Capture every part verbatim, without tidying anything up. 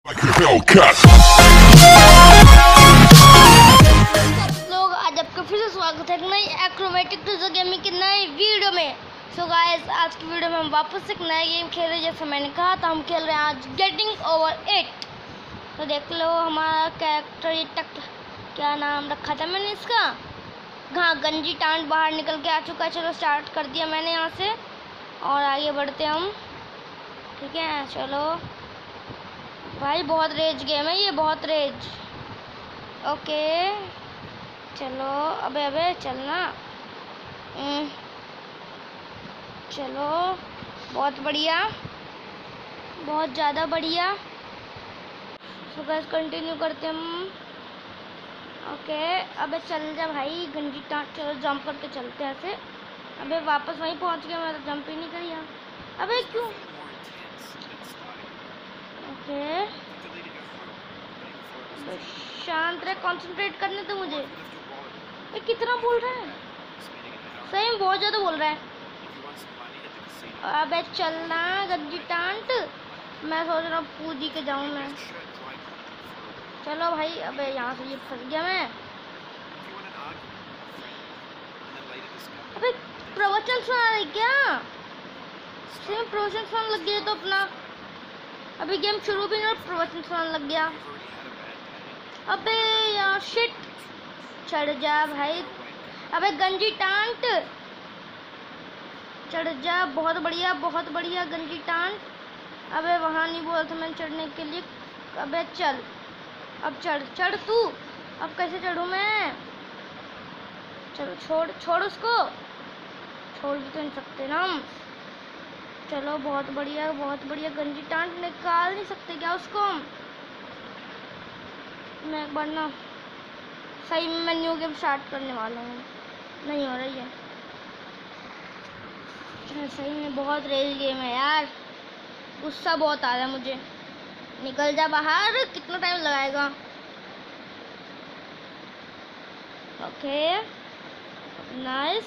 लोग आज आपका फिर से स्वागत है एक नई एक्रोमेटिक टूजर गेमिंग की नई वीडियो में। सो गाइस, आज की वीडियो में हम वापस एक नया गेम खेल रहे हैं। जैसे मैंने कहा था, हम खेल रहे हैं आज गेटिंग ओवर एट। तो देख लो हमारा कैरेक्टर, ये टक क्या नाम रखा था मैंने इसका, हाँ गंजी टांट बाहर निकल के आ चुका है। चलो स्टार्ट कर दिया मैंने यहाँ से और आगे बढ़ते हम, ठीक है। चलो भाई, बहुत रेज गेम है ये, बहुत रेज। ओके चलो, अबे अबे चलना, चलो बहुत बढ़िया, बहुत ज़्यादा बढ़िया। सो गाइस कंटिन्यू करते हम। ओके अबे चल जा भाई गंजी टाँट, चलो जंप करके चलते हैं ऐसे। अबे वापस वहीं पहुंच गया, मैं तो जंप ही नहीं करी यार। अबे क्यों? ओके शांत रहे, कंसंट्रेट करने दो मुझे। ये कितना बोल रहा है, सही में बहुत ज़्यादा बोल रहा है। अबे चलना गंजी टांट, मैं सोच रहा हूँ पूजी के जाऊँ मैं। चलो भाई, अबे यहाँ से ये फंस गया मैं। अबे प्रवचन सुना रही क्या? सही में प्रवचन सुनाने लग गया तो अपना, अभी गेम शुरू भी नहीं, प्रवचन सुनाने लग गया। अबे यार शिट, चढ़ जा भाई। अबे गंजी टांट चढ़ जा, बहुत बढ़िया बहुत बढ़िया गंजी टांट। अबे वहाँ नहीं बोला था मैंने चढ़ने के लिए। अबे चल अब चढ़, चढ़ तू। अब कैसे चढ़ूँ मैं? चलो छोड़ छोड़ उसको, छोड़ भी तो नहीं सकते ना हम। चलो बहुत बढ़िया बहुत बढ़िया, गंजी टांट निकाल नहीं सकते क्या उसको हम? मैं एक बार ना सही में मैं न्यू गेम स्टार्ट करने वाला हूँ, नहीं हो रही है सही में। बहुत रेज गेम है यार, गुस्सा बहुत आ रहा है मुझे। निकल जा बाहर, कितना टाइम लगाएगा? ओके नाइस,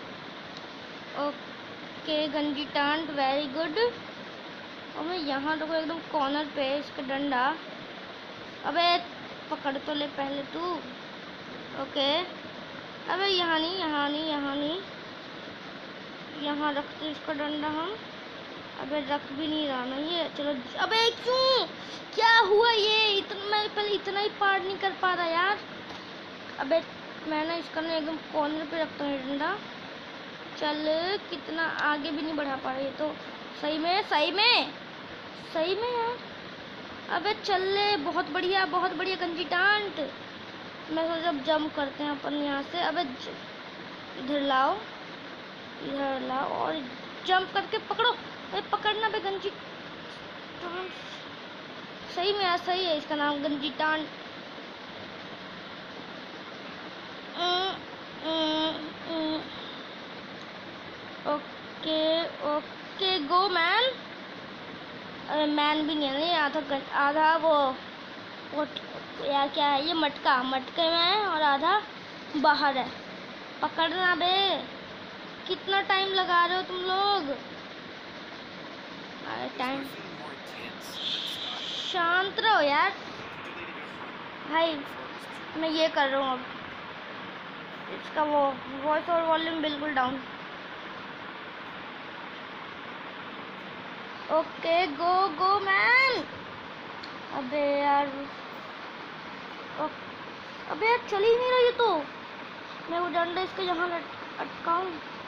ओके गंजी टांट वेरी गुड। और मैं यहाँ तो एकदम कॉर्नर पे इसका डंडा। अबे पकड़ तो ले पहले तू। ओके अबे यहाँ नहीं यहाँ नहीं यहाँ नहीं, यहाँ रखते इसका डंडा हम। अबे रख भी नहीं रहा ना ये। चलो अबे क्यों, क्या हुआ ये? इतना मैं पहले इतना ही पार नहीं कर पा रहा यार। अबे मैं ना इसका ना एकदम कॉर्नर पे रखता हूँ डंडा। चल कितना आगे भी नहीं बढ़ा पा रहा ये तो। सही में सही में सही में यार। अबे चल ले, बहुत बढ़िया बहुत बढ़िया गंजी टांट। मैं सोचा जब जंप करते हैं अपन यहाँ से। अबे इधर लाओ इधर लाओ और जंप करके पकड़ो। अरे पकड़ना बे गंजी टांट। सही में यार, सही है इसका नाम गंजी टांट। Okay okay go man. अरे मैन भी नहीं है ना, आधा आधा वो वो यार क्या है ये, मटका मटके में है और आधा बाहर है। पकड़ना बे, कितना टाइम लगा रहे हो तुम लोग? अरे टाइम, शांत रहो यार भाई। मैं ये कर रहा हूँ अब, इसका वो वॉइस और वॉल्यूम बिल्कुल down. Okay go go man. अबे यार, अबे यार चल ही नहीं रही तो। मैं वो डंडा इसका यहाँ अटकाऊं।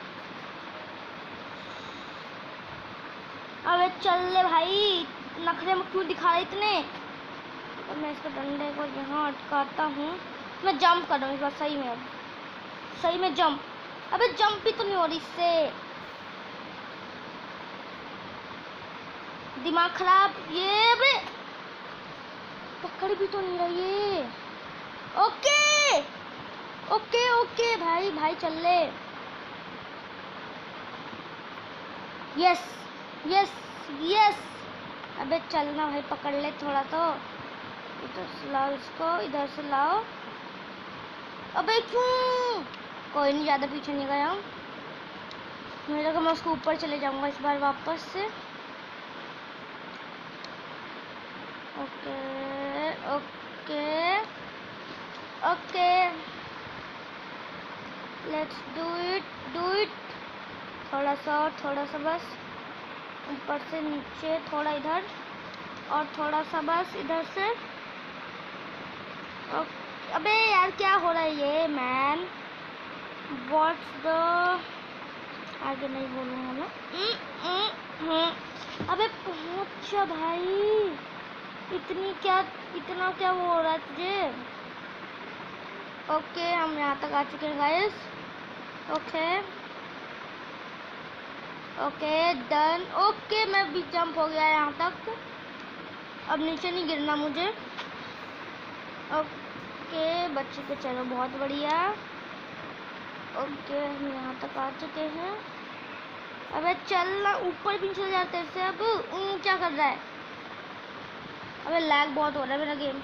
अबे चल ले भाई, नखरे में क्यों दिखा रहे इतने? अब मैं इसका डंडे को यहाँ अटकाता हूँ। मैं जंप कर रहा हूँ इस बार सही में, अब सही में जंप। अबे जंप भी तो नहीं हो रही इससे, दिमाग खराब ये। बे पकड़ भी तो नहीं रही है। ओके ओके ओके भाई भाई चल ले। Yes yes yes. अबे चलना भाई, पकड़ ले थोड़ा तो। इधर से लाओ इसको, इधर से लाओ। अबे क्यों? कोई नहीं, ज़्यादा पीछे नहीं गया हूँ। मेरे को मैं उसको ऊपर चले जाऊँगा इस बार वापस से। Okay okay okay, let's do it do it. थोड़ा सा और, थोड़ा सा बस, ऊपर से नीचे, थोड़ा इधर और थोड़ा सा बस इधर से। ओके, अबे यार क्या हो रहा है ये मैन, व्हाट्स द, आगे नहीं बोलूँगा मैं। हम्म हम्म, अबे पहुँच जा भाई, इतनी क्या, इतना क्या वो हो रहा है तुझे। ओके हम यहाँ तक आ चुके हैं guys. Okay okay done. Okay मैं भी जंप हो गया यहाँ तक, अब नीचे नहीं गिरना मुझे। ओके बच्चे के, चलो बहुत बढ़िया। ओके हम यहाँ तक आ चुके हैं। अबे चलना, ऊपर भी चल जाते हैं अब। ऊ, क्या कर रहा है, अबे लैग बहुत हो रहा है मेरा गेम।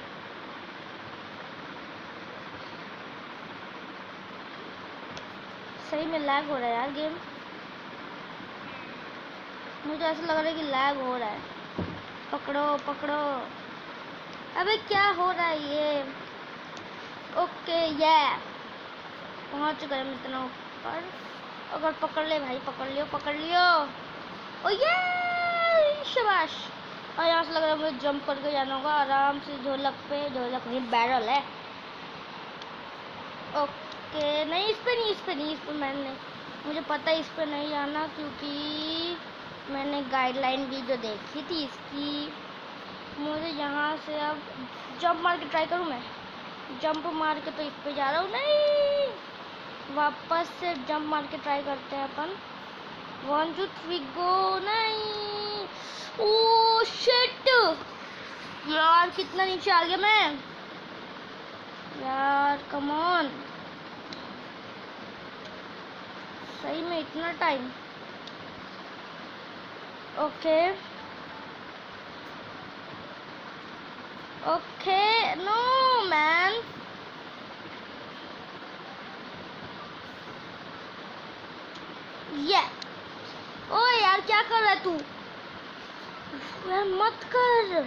सही में लैग हो रहा है यार गेम, मुझे ऐसा लग रहा है कि लैग हो रहा है। पकड़ो पकड़ो, अबे क्या हो रहा है ये। ओके ये पहुंच गए हम इतना ऊपर। अगर पकड़ ले भाई, पकड़ लियो पकड़ लियो। ओ ये शाबाश। और यहाँ से लग रहा है मुझे जंप करके जाना होगा आराम से, ढोलक पे, ढोलक नहीं बैरल है। ओके नहीं इस पे नहीं, इस पे नहीं, इस पे मैंने, मुझे पता है इस पे नहीं जाना, क्योंकि मैंने गाइडलाइन भी जो देखी थी इसकी। मुझे यहाँ से अब जंप मार के ट्राई करूँ मैं, जंप मार के तो इस पे जा रहा हूँ। नहीं वापस से जंप मार के ट्राई करते हैं अपन। One two three go. नहीं ओह शिट यार, कितना नीचे आ गया मैं यार, कम ऑन। सही में इतना time. Okay okay no man, ये ओ यार क्या कर रहा है तू यार, मत कर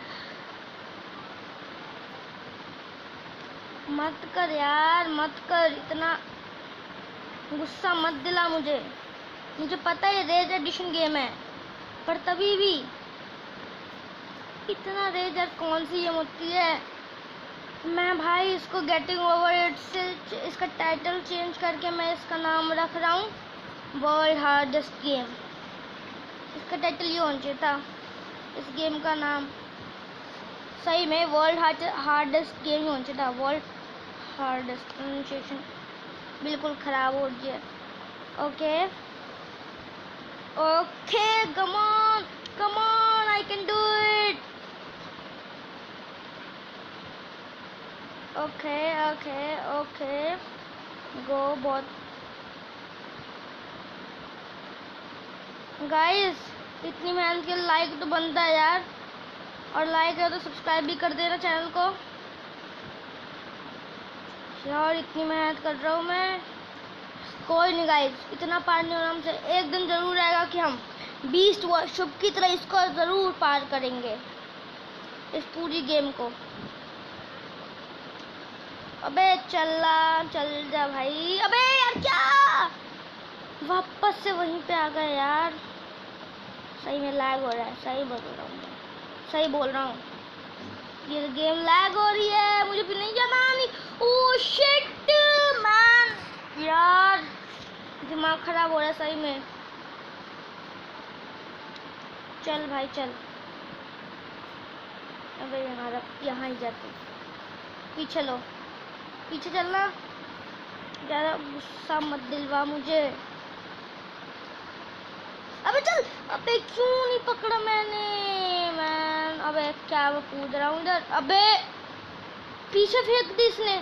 मत कर यार, मत कर, इतना गुस्सा मत दिला मुझे। मुझे पता है रेज एडिशन गेम है, पर तभी भी इतना रेज यार कौन सी गेम होती है। मैं भाई इसको गेटिंग ओवर इट से इसका टाइटल चेंज करके मैं इसका नाम रख रहा हूँ वर्ल्ड हार्डेस्ट गेम। इसका टाइटल ये होना चाहिए था, इस गेम का नाम सही में वर्ल्ड हार्डेस्ट गेम होना चाहिए था। वर्ल्ड हार्डेस्ट, प्रोनाउंसिएशन बिल्कुल ख़राब हो गया। Okay okay come on come on, I can do it. Okay okay okay go. बहुत गाइस इतनी मेहनत के लाइक तो बनता है यार, और लाइक है तो सब्सक्राइब भी कर देना चैनल को यार। इतनी मेहनत कर रहा हूँ मैं, कोई नहीं गाइस, इतना पार नहीं होना हमसे। एक दिन जरूर आएगा कि हम बीस्ट वर्कशॉप की तरह इसको ज़रूर पार करेंगे, इस पूरी गेम को। अबे चला चल जा भाई। अबे यार क्या, वापस से वहीं पे आ गए यार। सही में लैग हो रहा है, सही बोल रहा हूँ सही बोल रहा हूँ ये गेम लैग हो रही है, मुझे भी नहीं जाना। नहीं ओह शिट मैन यार, दिमाग खराब हो रहा है सही में। चल भाई चल, अबे यहाँ रख, यहाँ ही जाते, पीछे लो, पीछे चलना, ज़्यादा गुस्सा मत दिलवा मुझे। अबे चल, अबे क्यों नहीं पकड़ा मैंने मैन। अबे क्या मैं कूद रहा हूँ इधर, अबे पीछे फेंक दी इसने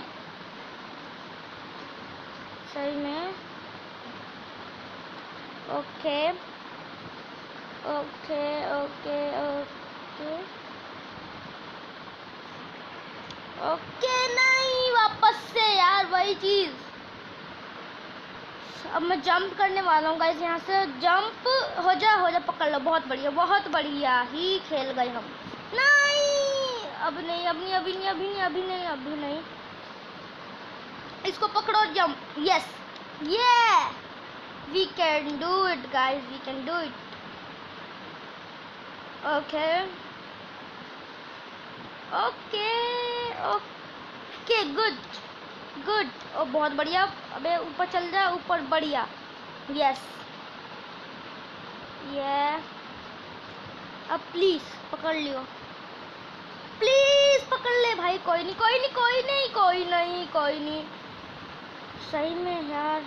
सही में। Okay okay okay okay okay नहीं वापस से यार वही चीज़। अब मैं जंप करने वाला हूँ गाइस, यहाँ से जंप हो जा हो जा, पकड़ लो, बहुत बढ़िया बहुत बढ़िया ही खेल गए हम। नहीं अब नहीं अब नहीं अभी नहीं अभी नहीं अभी नहीं अभी नहीं। इसको पकड़ो, जंप, यस, ये we can do it guys, we can do it. Okay okay okay, good good, oh बहुत बढ़िया। अबे ऊपर चल जा, ऊपर, बढ़िया, यस, ये अब प्लीज पकड़ लियो, प्लीज पकड़ ले भाई। कोई नहीं कोई नहीं कोई नहीं कोई नहीं कोई नहीं, सही में यार।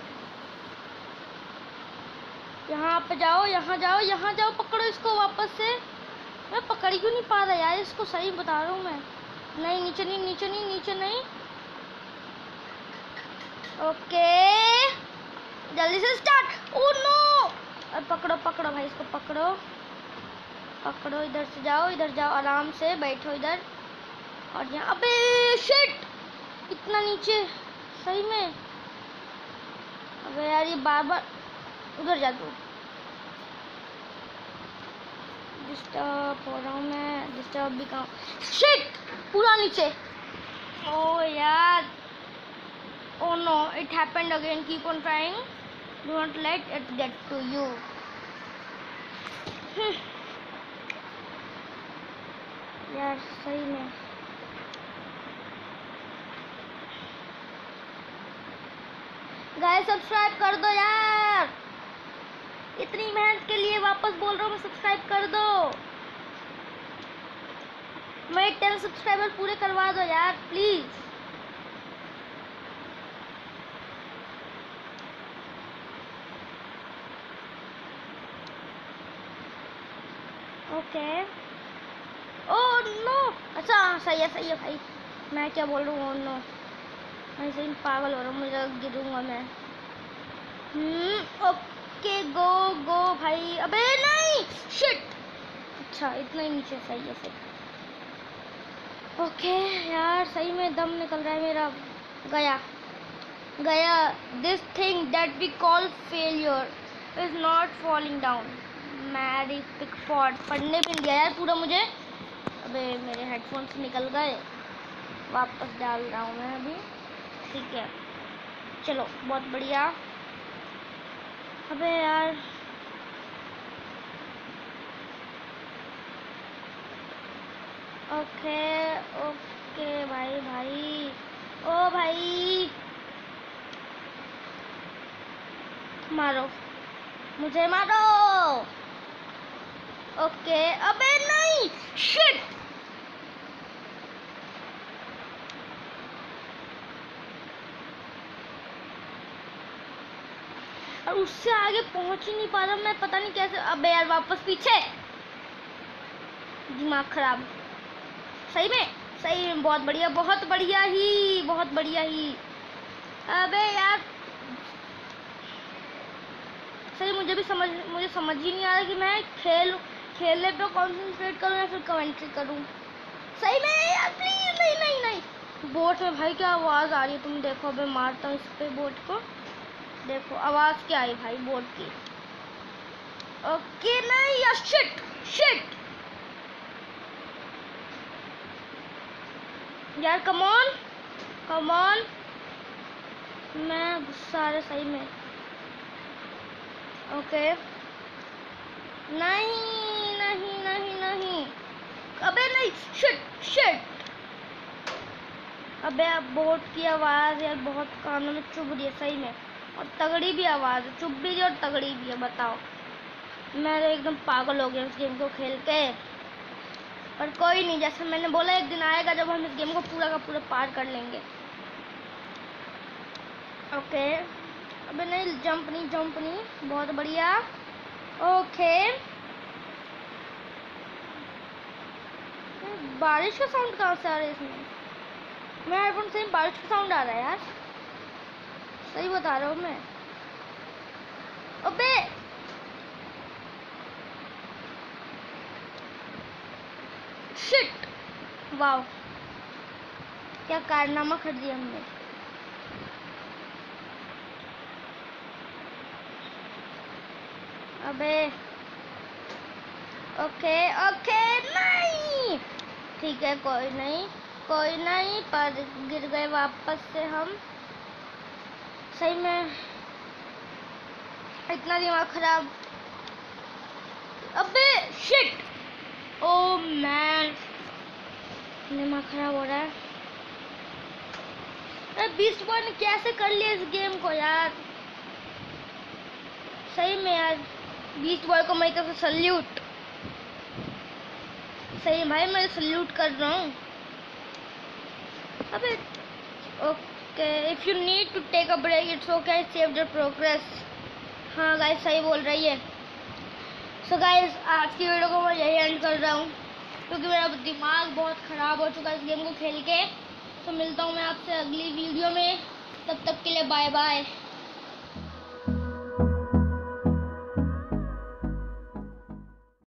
यहाँ पे जाओ, यहाँ जाओ, यहाँ जाओ, पकड़ो इसको वापस से। मैं पकड़ क्यों नहीं पा रहा यार इसको, सही बता रहा हूँ मैं। नहीं, नीचे नहीं, नीचे नहीं, नीचे नहीं। ओके, जल्दी से स्टार्ट। ओह नो, अब पकड़ो पकड़ो भाई, इसको पकड़ो पकड़ो। इधर से जाओ, इधर जाओ, आराम से बैठो इधर। और यहाँ, अबे शिट, इतना नीचे, सही में। अबे यार ये बार बार उधर जा तू। डिस्टर्ब हो रहा हूँ मैं, डिस्टर्ब भी कहाँ। शिट, पूरा नीचे। ओ यार, oh no, it happened again. Keep on trying, do not let it get to you. यार सही में गाइस, सब्सक्राइब कर दो यार, इतनी मेहनत के लिए वापस बोल रहा हूँ मैं, सब्सक्राइब कर दो। मेरे टेन सब्सक्राइबर पूरे करवा दो यार प्लीज। ओके, ओह नो, अच्छा सही है सही है भाई, मैं क्या बोल रहा हूँ, ओह नो, मैं सही में पागल हो रहा हूँ, मुझे गिरूंगा मैं। हम्म ओके, गो गो भाई। अबे नहीं, शिट, अच्छा इतना ही नीचे, सही है सही। ओके यार, सही में दम निकल रहा है मेरा। गया गया, this thing that we call failure is not falling down. Mary Pickford, पढ़ने भी नहीं दिया यार पूरा मुझे। अबे मेरे हेडफोन्स निकल गए, वापस डाल रहा हूँ मैं अभी, ठीक है, चलो बहुत बढ़िया। अबे यार ओके ओके भाई भाई, ओ भाई मारो मुझे, मारो। ओके, अबे नहीं, शिट, और उससे आगे पहुंच ही नहीं पा रहा मैं, पता नहीं कैसे। अबे यार वापस पीछे, दिमाग खराब, सही में सही में, बहुत बढ़िया बहुत बढ़िया ही बहुत बढ़िया ही। अबे यार सही, मुझे भी समझ मुझे समझ ही नहीं आ रहा कि मैं खेल खेलने पे कॉन्सेंट्रेट करूँ या फिर कमेंट्री करूँ। सही में यार, प्लीज, नहीं नहीं नहीं। बोट में भाई क्या आवाज़ आ रही है, तुम देखो। अबे मारता हूँ इस पे बोट को, देखो आवाज़ क्या आई भाई बोट की। ओके, नहीं यार, शिट शिट यार, कम ऑन कम ऑन, मैं गुस्सा आ रहा सही में। ओके, नहीं नहीं नहीं नहीं, अबे नहीं, शिट शिट। अबे अब बोट की आवाज़ यार बहुत कानों में चुभ रही है सही में, और तगड़ी भी आवाज़ है, चुभ भी रही है और तगड़ी भी है। बताओ, मैं तो एकदम पागल हो गया इस गेम को खेल के। पर कोई नहीं, जैसे मैंने बोला एक दिन आएगा जब हम इस गेम को पूरा का पूरा पार कर लेंगे। ओके, अबे नहीं, जंप नहीं जंप नहीं, बहुत बढ़िया। ओके, बारिश का साउंड कहाँ से आ रहा है इसमें? मेरे आईफोन से बारिश का साउंड आ रहा है यार, सही बता रहा हूँ मैं। अबे शिट, वाव, क्या कारनामा कर दिया हमने। अबे ओके ओके, नहीं ठीक है, कोई नहीं कोई नहीं, पर गिर गए वापस से हम। सही में इतना दिमाग खराब। अबे शिट, ओ मैन, दिमाग खराब हो रहा है। अरे बीस्ट बॉय ने कैसे कर लिया इस गेम को यार। सही में यार, बीस्ट बॉय को मेरी तरफ से सल्यूट। सही भाई, मैं सल्यूट कर रहा हूँ। अबे okay, if you need to take a break it's okay, I save the progress. हाँ गाइस, सही बोल रही है। सो गाइस, आज की वीडियो को मैं यही एंड कर रहा हूँ, क्योंकि मेरा दिमाग बहुत ख़राब हो चुका है इस गेम को खेल के। तो मिलता हूँ मैं आपसे अगली वीडियो में, तब तक के लिए बाय बाय।